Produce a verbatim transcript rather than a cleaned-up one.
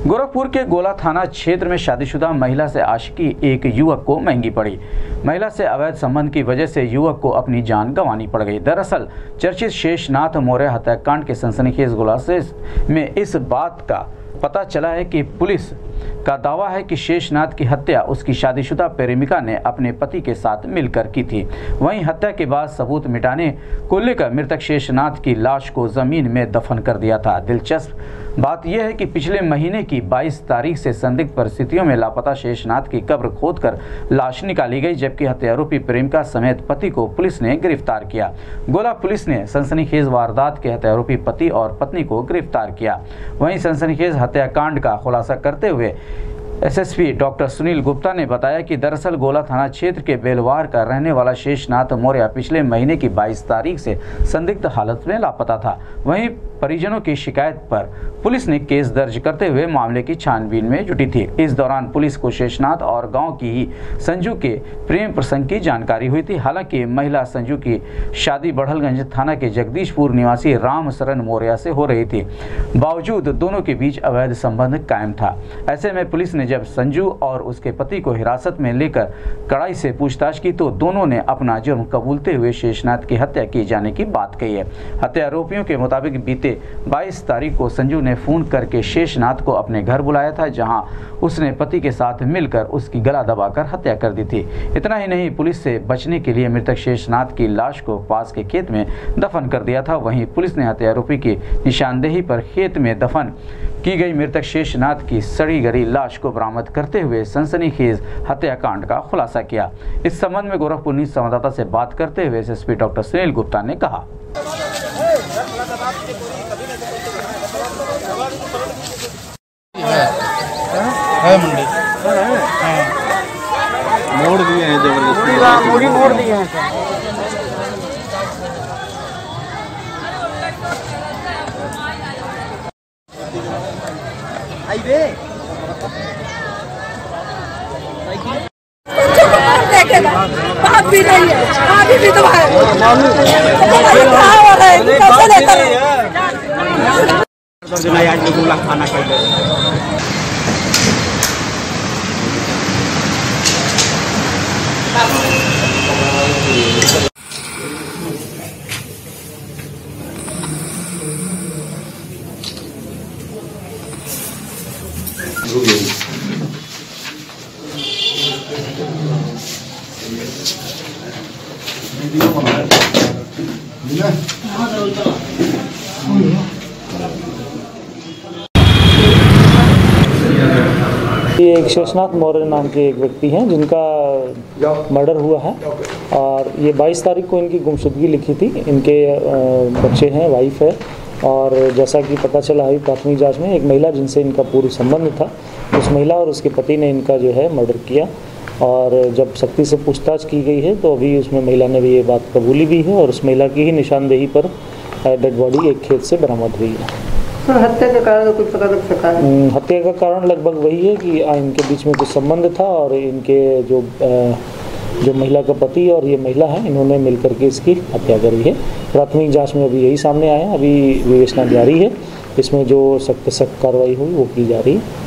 गोरखपुर के गोला थाना क्षेत्र में शादीशुदा महिला से आशिकी एक युवक को महंगी पड़ी। महिला से अवैध संबंध की वजह से युवक को अपनी जान गंवानी पड़ गई। दरअसल चर्चित शेषनाथ मौर्य हत्याकांड के सनसनीखेज खुलासे में इस बात का पता चला है कि पुलिस का दावा है कि शेषनाथ की हत्या उसकी शादीशुदा प्रेमिका ने अपने पति के साथ मिलकर की थी। वहीं हत्या के बाद सबूत मिटाने को लेकर मृतक शेषनाथ की लाश को जमीन में दफन कर दिया था। दिलचस्प बात यह है कि पिछले महीने की बाईस तारीख से संदिग्ध परिस्थितियों में लापता शेषनाथ की कब्र खोदकर लाश निकाली गई, जबकि हत्यारोपी प्रेमिका समेत पति को पुलिस ने गिरफ्तार किया। गोला पुलिस ने सनसनीखेज वारदात के हत्यारोपी पति और पत्नी को गिरफ्तार किया। वहीं सनसनीखेज हत्याकांड का खुलासा करते हुए एसएसपी डॉक्टर सुनील गुप्ता ने बताया कि दरअसल गोला थाना क्षेत्र के बेलवार का रहने वाला शेषनाथ मौर्य पिछले महीने की बाईस तारीख से संदिग्ध हालत में लापता था। वहीं परिजनों की शिकायत पर पुलिस ने केस दर्ज करते हुए मामले की छानबीन में जुटी थी। इस दौरान पुलिस को शेषनाथ और गांव की ही संजू के प्रेम प्रसंग की जानकारी हुई थी। हालांकि महिला संजू की शादी बड़हलगंज थाना के जगदीशपुर निवासी राम शरण मौर्य से हो रही थी। बावजूद दोनों के बीच अवैध संबंध कायम था। ऐसे में पुलिस ने जब संजू और उसके पति को हिरासत में लेकर कड़ाई से पूछताछ की तो दोनों ने अपना जुर्म कबूलते हुए शेषनाथ की हत्या किए जाने की बात कही है। हत्यारोपियों के मुताबिक बीते बाईस तारीख को संजू ने फोन करके शेषनाथ को अपने घर बुलाया था, जहां उसने पति के साथ मिलकर उसकी गला दबाकर हत्या कर दी थी। इतना ही नहीं, पुलिस से बचने के लिए मृतक शेषनाथ की लाश को पास के खेत में दफन कर दिया था। वहीं पुलिस ने हत्यारोपी की निशानदेही पर खेत में दफन की गई मृतक शेषनाथ की सड़ी गली लाश को बरामद करते हुए सनसनीखेज हत्याकांड का खुलासा किया। इस संबंध में गोरखपुर न्यूज संवाददाता से बात करते हुए एसएसपी डॉक्टर सुनील गुप्ता ने कहा, है मंडी मोड़ दिए हैं, जबरदस्ती मोड़ी मोड़ दिए हैं। बात भी नहीं है, अभी भी तो है। कैसे लेकर खाना कर ये एक शेषनाथ मौर्य नाम के एक व्यक्ति हैं जिनका मर्डर हुआ है और ये बाईस तारीख को इनकी गुमशुदगी लिखी थी। इनके बच्चे हैं, वाइफ है, और जैसा कि पता चला है प्राथमिक जांच में एक महिला जिनसे इनका पूर्व संबंध था, उस महिला और उसके पति ने इनका जो है मर्डर किया। और जब सख्ती से पूछताछ की गई है तो अभी उसमें महिला ने भी ये बात कबूली भी है और उस महिला की ही निशानदेही पर डेड बॉडी एक खेत से बरामद हुई है। तो हत्या का कारण कुछ पता लग सका है? हत्या का कारण लगभग वही है कि इनके बीच में कुछ संबंध था और इनके जो जो महिला का पति और ये महिला है, इन्होंने मिलकर के इसकी हत्या करी है। प्राथमिक जांच में अभी यही सामने आया है। अभी विवेचना जारी है, इसमें जो सख्त सख्त कार्रवाई हुई वो की जा रही है।